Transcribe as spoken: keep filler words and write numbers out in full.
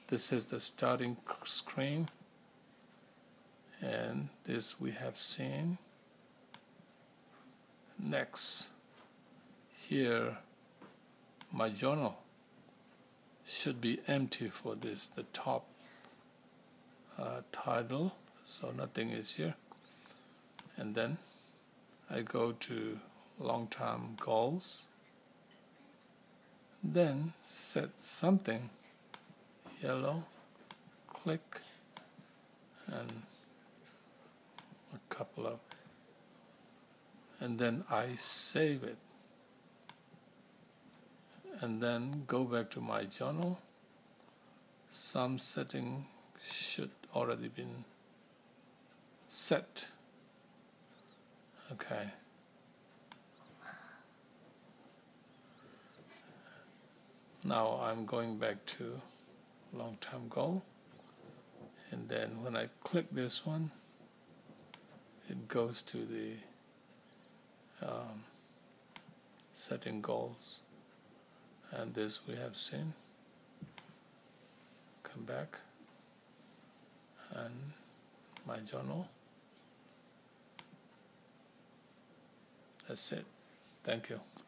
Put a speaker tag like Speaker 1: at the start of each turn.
Speaker 1: This is the starting screen, and this we have seen. Next, here my journal should be empty for this, the top uh, title, so nothing is here. And then I go to long-term goals, then set something yellow, click, and a couple of, and then I save it, and then go back to my journal. Some setting should already been set. Okay. Now I'm going back to long-term goal, and then when I click this one, it goes to the um, setting goals, and this we have seen. Come back and my journal. That's it. Thank you.